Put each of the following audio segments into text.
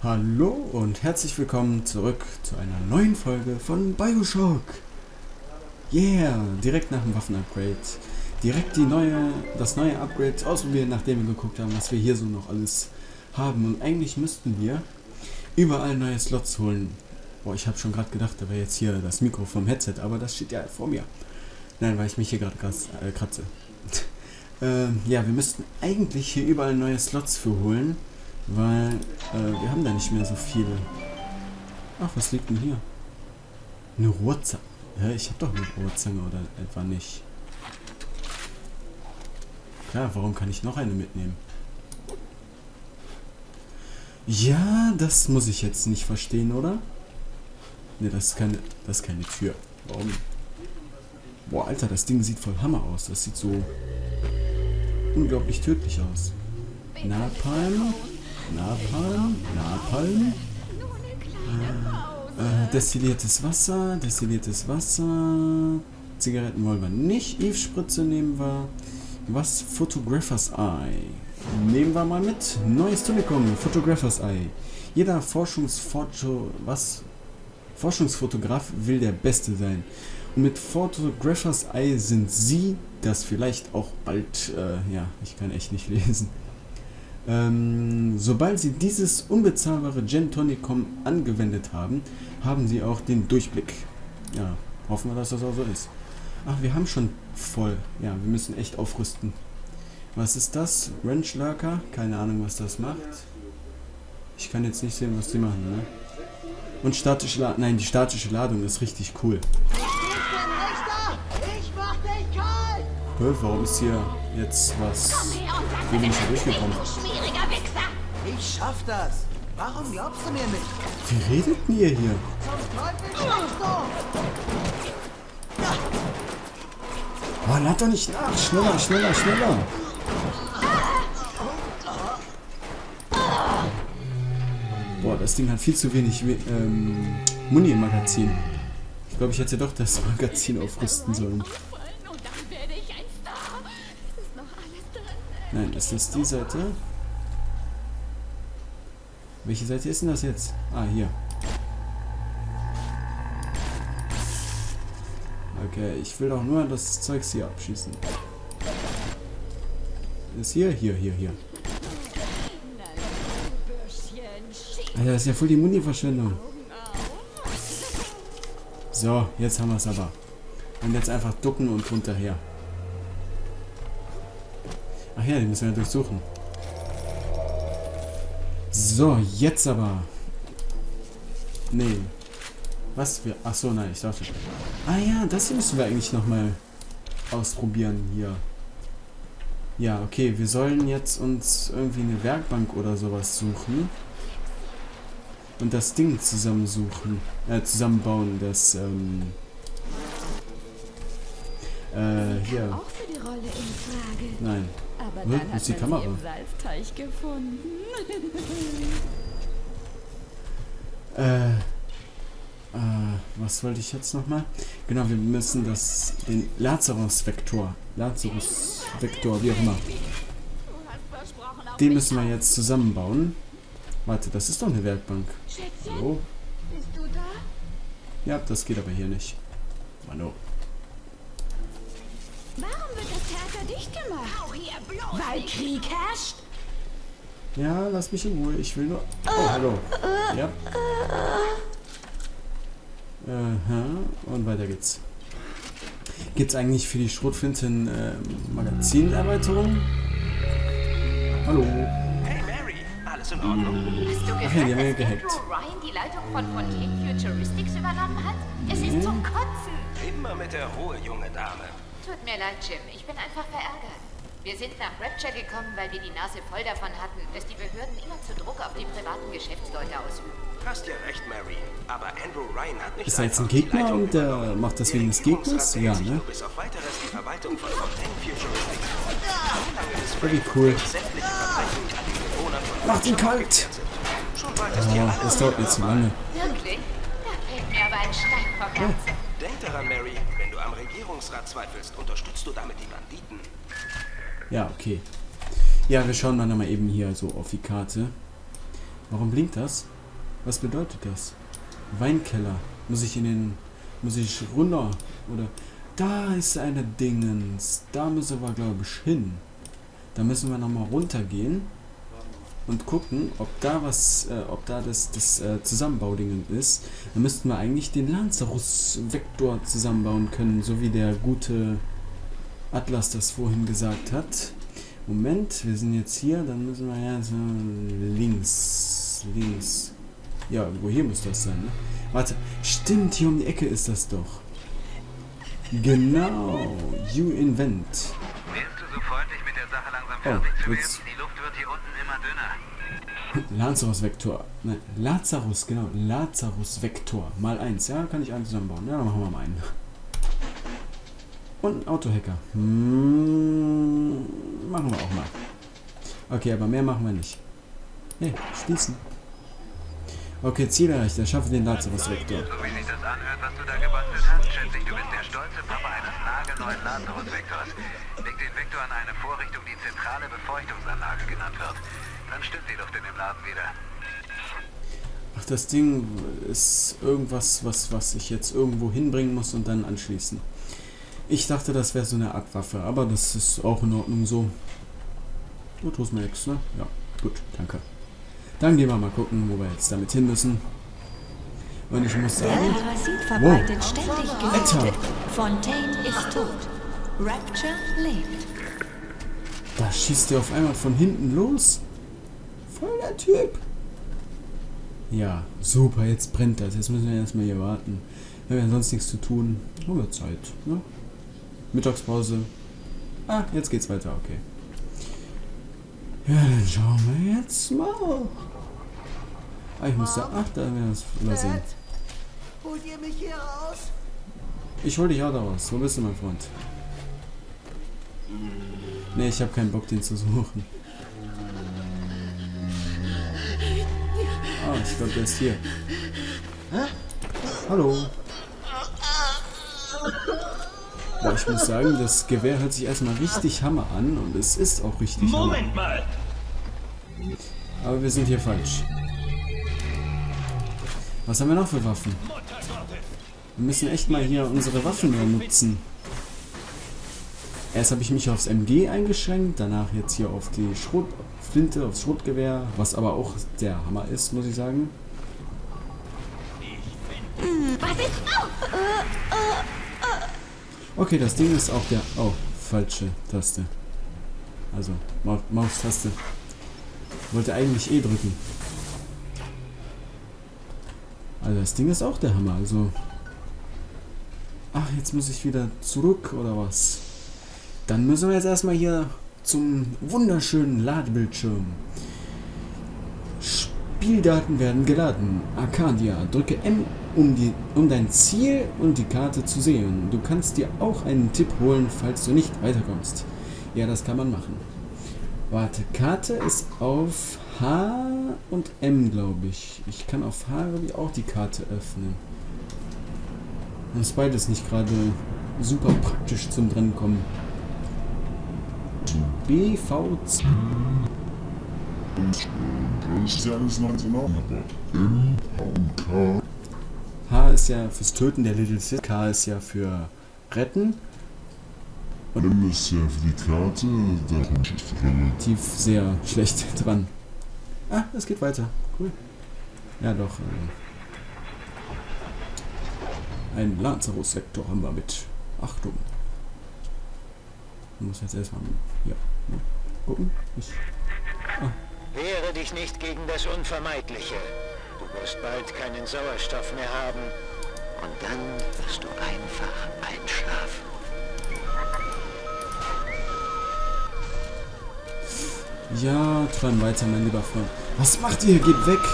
Hallo und herzlich willkommen zurück zu einer neuen Folge von BioShock. Yeah, direkt nach dem Waffenupgrade. Direkt das neue Upgrade ausprobieren, nachdem wir geguckt haben, was wir hier so noch alles haben. Und eigentlich müssten wir überall neue Slots holen. Boah, ich habe schon gerade gedacht, da wäre jetzt hier das Mikro vom Headset, aber das steht ja vor mir. Nein, weil ich mich hier gerade kratze. Ja, wir müssten eigentlich hier überall neue Slots für holen. Weil, wir haben da nicht mehr so viele. Ach, was liegt denn hier? Eine Rohrzange. Hä, ich hab doch eine Rohrzange oder etwa nicht. Klar, warum kann ich noch eine mitnehmen? Ja, das muss ich jetzt nicht verstehen, oder? Ne, das ist keine Tür. Warum? Boah, Alter, das Ding sieht voll Hammer aus. Das sieht so unglaublich tödlich aus. Napalm. Destilliertes Wasser. Zigaretten wollen wir nicht. Eve-Spritze nehmen wir. Was? Photographer's Eye. Nehmen wir mal mit. Neues Tunikum. Photographer's Eye. Jeder Forschungsfotograf will der Beste sein. Und mit Photographer's Eye sind Sie das vielleicht auch bald. Ja, ich kann echt nicht lesen. Sobald Sie dieses unbezahlbare Gin Tonicum angewendet haben, haben Sie auch den Durchblick. Ja, hoffen wir, dass das auch so ist. Ach, wir haben schon voll. Ja, wir müssen echt aufrüsten. Was ist das? Wrench Lurker? Keine Ahnung, was das macht. Ich kann jetzt nicht sehen, was die machen, ne? Und statische Ladung. Nein, die statische Ladung ist richtig cool. Warum ist hier jetzt was? Wie bin ich hier durchgekommen? Ich schaff das. Warum glaubst du mir nicht? Wie redet denn ihr hier? Oh, lad doch nicht nach. Schneller. Boah, das Ding hat viel zu wenig Muni im Magazin. Ich glaube, ich hätte doch das Magazin aufrüsten sollen. Nein, ist das die Seite? Welche Seite ist denn das jetzt? Ah, hier. Okay, ich will doch nur das Zeugs hier abschießen. Ist hier? Hier. Alter, das ist ja voll die Muni-Verschwendung. So, jetzt haben wir es aber. Und jetzt einfach ducken und runterher. Ach ja, die müssen wir durchsuchen. So, jetzt aber. Nee. Was? Achso, nein, ich dachte schon. Ah ja, das hier müssen wir eigentlich nochmal ausprobieren hier. Ja, okay, wir sollen jetzt uns irgendwie eine Werkbank oder sowas suchen. Und das Ding zusammenbauen, das, hier. Auch für die Rolle in Frage. Nein. Aber Wo dann hat ist die man Kamera? sie im Salzteich gefunden. Was wollte ich jetzt nochmal? Genau, wir müssen den Lazarus-Vektor, wie auch immer, den müssen wir jetzt zusammenbauen. Warte, das ist doch eine Werkbank. So. Bist du da? Ja, das geht aber hier nicht. Mano. Warum wird das Theater dicht gemacht? Weil Krieg herrscht? Ja, lass mich in Ruhe. Ich will nur... Oh, hallo. Ja. Und weiter geht's. Gibt's eigentlich für die Schrotflinten Magazinerweiterung? Hallo. Hey Mary, alles in Ordnung? Hast du Ach ja, gehört, die haben wir dass gehackt. Andrew Ryan die Leitung von Fontaine Futuristics übernommen hat? Es ist zum Kotzen. Immer mit der Ruhe, junge Dame. Tut mir leid, Jim. Ich bin einfach verärgert. Wir sind nach Rapture gekommen, weil wir die Nase voll davon hatten, dass die Behörden immer zu Druck auf die privaten Geschäftsleute ausüben. Hast ja recht, Mary. Aber Andrew Ryan hat nicht Ist da jetzt ein einfach die Gegner Leitung und der übernommen. macht das wegen des Gegners? Ja, ne? Bis auf weiteres die Verwaltung von Fontaine Futuristics. Oh, wie cool. Sämtliche Verbrechen an den Bewohnern von Macht ihn kalt! Schon bald ist hier Oh, alles das dauert mir zu lange. Wirklich? Da fällt mir aber ein Stein vom Herzen. Denk daran, Mary, wenn du am Regierungsrat zweifelst, unterstützt du damit die Banditen. Ja, okay. Ja, wir schauen dann mal eben hier so auf die Karte. Warum blinkt das? Was bedeutet das? Weinkeller. Muss ich runter? Oder... Da ist eine Dingens. Da müssen wir, glaube ich, hin. Da müssen wir nochmal runtergehen und gucken, ob da das Zusammenbaudingen ist. Dann müssten wir eigentlich den Lazarus-Vektor zusammenbauen können, so wie der gute Atlas das vorhin gesagt hat. Moment, wir sind jetzt hier, dann müssen wir ja so links. Ja, irgendwo hier muss das sein, ne? Warte, stimmt, hier um die Ecke ist das doch. Genau, you invent. Wärst du so freundlich, mit der Sache langsam fertig zu werden? Die Luft wird hier unten immer dünner. Lazarus-Vektor. Nein, Lazarus, genau. Lazarus-Vektor. Mal 1. Ja, kann ich einen zusammenbauen. Ja, dann machen wir mal einen. Und ein Autohacker. Machen wir auch mal. Okay, aber mehr machen wir nicht. Hey, schließen. Okay, Ziel erreicht. Erschaffen den Lazarus-Vektor. So wie sich das anhört, was du da gebastelt hast, schätze ich, du bist der stolze Papa eines nagelneuen Lazarus-Vektors. Leg den Vektor an eine Vorrichtung, die zentrale Befeuchtungsanlage genannt wird. Dann stimmt die Luft in dem Laden wieder. Ach, das Ding ist irgendwas, was ich jetzt irgendwo hinbringen muss und dann anschließen. Ich dachte, das wäre so eine Art Waffe, aber das ist auch in Ordnung so. Du tust mir nichts, ne? Ja, gut, danke. Dann gehen wir mal gucken, wo wir jetzt damit hin müssen. Und ich muss sagen... Der Parasit verbreitet ständig Alter. Gerüchte. Fontaine ist tot. Rapture lebt. Da schießt der auf einmal von hinten los. Voll der Typ. Ja, super, jetzt brennt das. Jetzt müssen wir erstmal hier warten. Wir haben ja sonst nichts zu tun. Haben wir Zeit, ne? Mittagspause. Ah, jetzt geht's weiter, okay. Ja, dann schauen wir jetzt mal. Ah, ich muss da... Ach, da haben wir das übersehen. Holt ihr mich hier raus? Ich hol dich auch da raus. Wo bist du, mein Freund? Ne, ich habe keinen Bock, den zu suchen. Ah, ich glaube, der ist hier. Hallo. Ja, ich muss sagen, das Gewehr hört sich erstmal richtig Hammer an und es ist auch richtig Hammer. Moment mal! Aber wir sind hier falsch. Was haben wir noch für Waffen? Wir müssen echt mal hier unsere Waffen mehr nutzen. Erst habe ich mich aufs MG eingeschränkt, danach jetzt hier auf die Flinte, aufs Schrotgewehr, was aber auch der Hammer ist, muss ich sagen. Okay, das Ding ist auch der... Oh, falsche Taste. Also, Maustaste. Wollte eigentlich E drücken. Also das Ding ist auch der Hammer, also... Ach, jetzt muss ich wieder zurück, oder was? Dann müssen wir jetzt erstmal hier zum wunderschönen Ladebildschirm. Spieldaten werden geladen. Arcadia, drücke M, um dein Ziel und die Karte zu sehen. Du kannst dir auch einen Tipp holen, falls du nicht weiterkommst. Ja, das kann man machen. Warte, Karte ist auf H und M, glaube ich. Ich kann auf H, glaube ich, auch die Karte öffnen. Das ist beides nicht gerade super praktisch zum Drankommen. BV2. H ist ja fürs Töten der Little Sis. K ist ja für Retten. Und M ist ja für die Karte, da komme ich relativ sehr schlecht dran. Ah, es geht weiter. Cool. Ja, doch. Ein Lazarus-Vektor haben wir mit. Achtung. Ich muss jetzt erstmal ja, gucken. Wehre dich nicht gegen das Unvermeidliche. Du wirst bald keinen Sauerstoff mehr haben. Und dann wirst du einfach einschlafen. Ja, träum weiter, mein lieber Freund. Was macht ihr? Geht weg!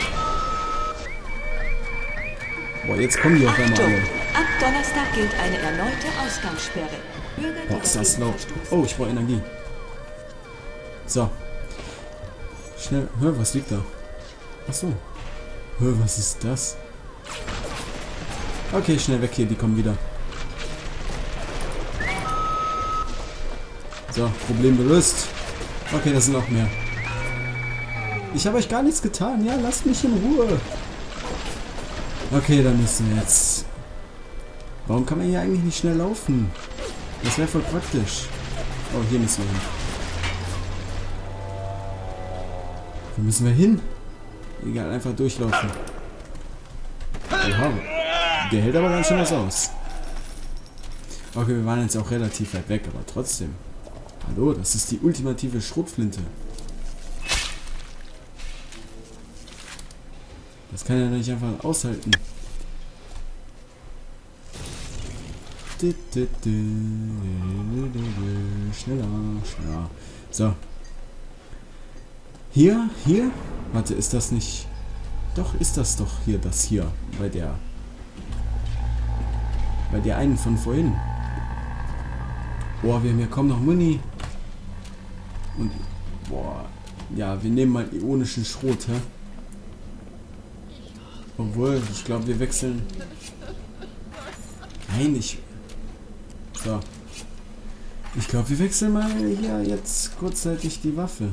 Boah, jetzt kommen die auf einmal alle. Ab Donnerstag gilt eine erneute Ausgangssperre. Boah, ist das laut. Oh, ich brauche Energie. So. Schnell. Hör, was liegt da? Achso. Hör, was ist das? Okay, schnell weg hier, die kommen wieder. So, Problem gelöst. Okay, das sind noch mehr. Ich habe euch gar nichts getan. Ja, lasst mich in Ruhe. Okay, dann müssen wir jetzt... Warum kann man hier eigentlich nicht schnell laufen? Das wäre voll praktisch. Oh, hier müssen wir hin. Wo müssen wir hin? Egal, einfach durchlaufen. Oha, der hält aber ganz schön was aus. Okay, wir waren jetzt auch relativ weit weg, aber trotzdem. Hallo, das ist die ultimative Schrotflinte. Das kann ja nicht einfach aushalten. Schneller, schneller. So. Hier. Warte, ist das nicht... Doch, ist das doch hier, das hier. Bei der einen von vorhin. Boah, wir haben ja kaum noch Muni. Und, boah. Ja, wir nehmen mal ionischen Schrot, hä? Obwohl, ich glaube, wir wechseln... Nein, So. Ich glaube, wir wechseln mal hier jetzt kurzzeitig die Waffe.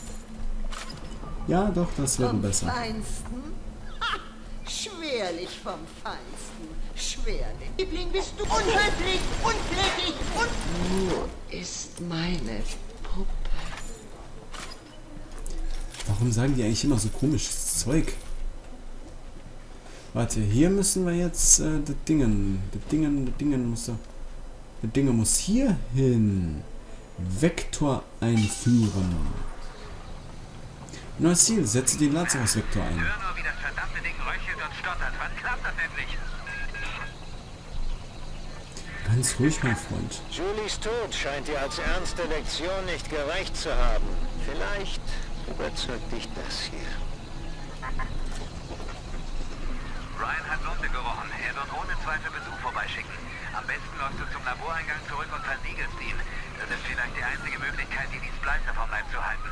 Ja, doch, das wäre besser. Vom Feinsten? Ha! Schwerlich vom Feinsten. Schwerlich. Liebling, bist du unhöflich, unflätig und... Wo ist meine Puppe? Warum sagen die eigentlich immer so komisches Zeug? Warte, hier müssen wir jetzt das Dingen muss hier hin. Vektor einführen. Neues Ziel, setze den Lazarus-Vektor ein. Hör nur, wie das verdammte Ding röchelt und stottert. Wann klappt das endlich? Ganz ruhig, mein Freund. Julies Tod scheint dir als ernste Lektion nicht gereicht zu haben. Vielleicht überzeugt dich das hier. Ryan hat Lunte gerochen. Er wird ohne Zweifel Besuch vorbeischicken. Am besten läufst du zum Laboreingang zurück und versiegelst ihn. Das ist vielleicht die einzige Möglichkeit, dir die Splicer vom Leib zu halten.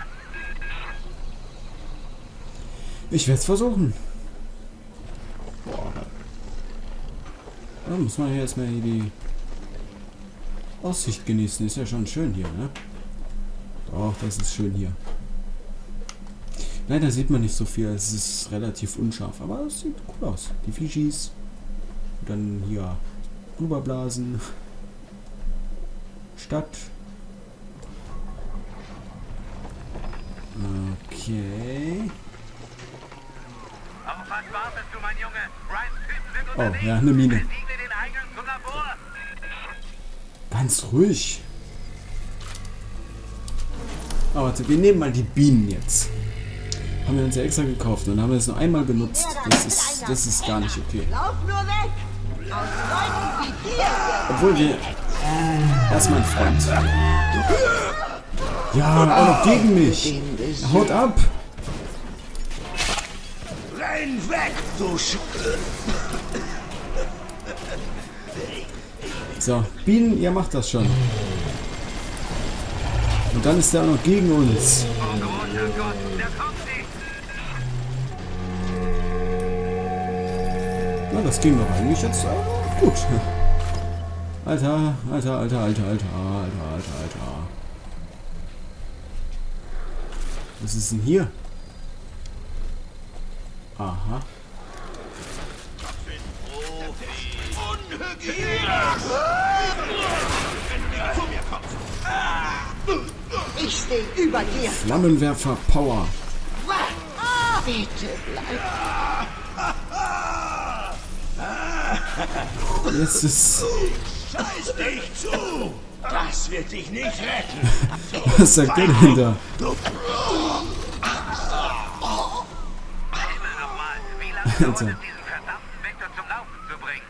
Ich werde es versuchen. Boah. Da muss man hier erstmal die Aussicht genießen. Ist ja schon schön hier, ne? Doch, das ist schön hier. Leider sieht man nicht so viel. Es ist relativ unscharf. Aber es sieht cool aus. Die Fishis. Und dann hier Blubberblasen. Stadt. Okay. Auf was wartest du, mein Junge? Ryans Typen sind Oh, unterwegs. ja, eine Mine. Versiegle den Eingang zum Labor. Ganz ruhig. Aber warte, wir nehmen mal die Bienen jetzt. Haben wir uns ja extra gekauft und haben wir es nur einmal benutzt. Das ist gar nicht okay. Lauf nur weg! Aus Leuten wie dir! Obwohl wir... Erstmal ein Freund. Ja, auch noch gegen mich. Haut ab. Renn weg, du So, Bienen, ihr macht das schon. Und dann ist er auch noch gegen uns. Oh großer Gott, da kommt sie. Na, das ging doch eigentlich jetzt gut. Alter. Was ist denn hier? Aha. Ich stehe über dir! Flammenwerfer Power. Bitte bleib! Jetzt ist... Scheiß dich zu! Das wird dich nicht retten! Was sagt der denn da? Himmel nochmal, wie lange dauert es, diesen verdammten Vektor zum Laufen zu bringen?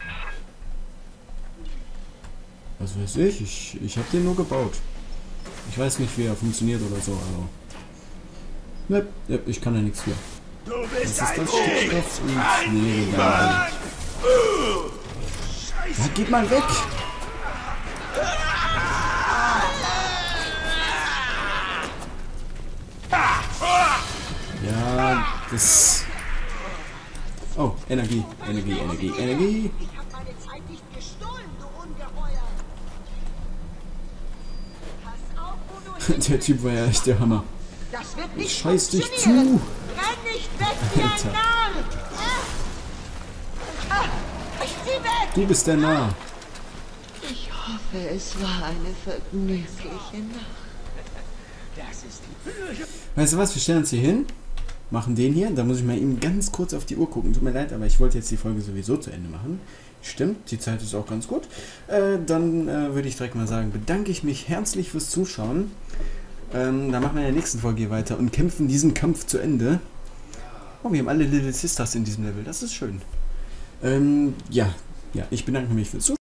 Was weiß ich? Ich habe den nur gebaut. Ich weiß nicht, wie er funktioniert oder so, also... Ne, ich kann ja nichts für. Du Was bist ist ein das? Stickstoff und Schnee. Ja, geht mal weg! Ja, das... Oh, Energie. Ich hab meine Zeit nicht gestohlen, du Ungeheuer! Pass auf, wo du Der Typ war ja echt der Hammer. Das wird nicht Ich scheiß dich funktionieren. zu. Renn nicht weg wie ein Alter. Narr. Sieh weg. Du bist der Narr. Ich hoffe, es war eine vergnügliche Nacht. Weißt du was, wir stellen uns hier hin, machen den hier, da muss ich mal eben ganz kurz auf die Uhr gucken. Tut mir leid, aber ich wollte jetzt die Folge sowieso zu Ende machen. Stimmt, die Zeit ist auch ganz gut. Dann würde ich direkt mal sagen, bedanke ich mich herzlich fürs Zuschauen. Dann machen wir in der nächsten Folge hier weiter und kämpfen diesen Kampf zu Ende. Oh, wir haben alle Little Sisters in diesem Level, das ist schön. Ja, ich bedanke mich fürs Zuschauen.